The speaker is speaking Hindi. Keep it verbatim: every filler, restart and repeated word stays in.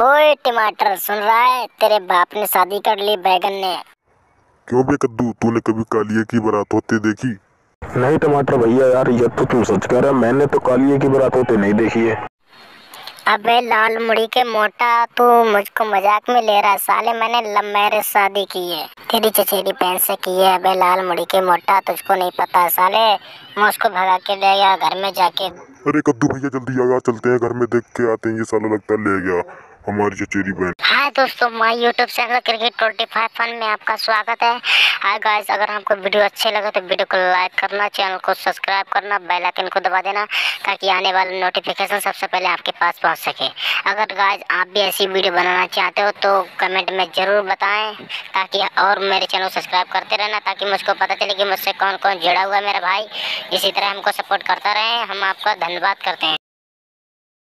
ओए टमाटर, सुन रहा है? तेरे बाप ने शादी कर ली बैगन ने। क्यों बे कद्दू, तूने कभी कालिए की बारात होते देखी? नहीं टमाटर भैया यार, ये तो तुम सच कह रहे हो। मैंने तो कालिए की बारात होते नहीं देखी है। अबे लाल मुड़ी के मोटा, तू मुझको मजाक में ले रहा है साले। मैंने लव मैरिज शादी की है, तेरी चचेरी बहन से की है। अबे लाल मुड़ी के मोटा, तुझको नहीं पता है साले। मैं उसको भगा के ले गया घर में जाके। अरे कद्दू भैया जल्दी आ, चलते हैं घर में, देख के आते हैं। ये साला लगता है ले गया हमारी चचेरी बहन। हाय दोस्तों, my YouTube channel cricket twenty five fun में आपका स्वागत है। हाय गाइस, अगर हमको वीडियो अच्छे लगे तो वीडियो को लाइक करना, चैनल को सब्सक्राइब करना, बेल आइकन को दबा देना ताकि आने वाले नोटिफिकेशन सबसे पहले आपके पास पहुंच सके। अगर गाइस आप भी ऐसी वीडियो बनाना चाहते हो तो कमेंट में जरूर बताएं, ताकि और मेरे चैनल को सब्सक्राइब करते रहना, ताकि मुझको पता चले कि मुझसे कौन कौन जुड़ा हुआ है मेरा भाई। इसी तरह हमको सपोर्ट करता रहे। हम आपका धन्यवाद करते हैं।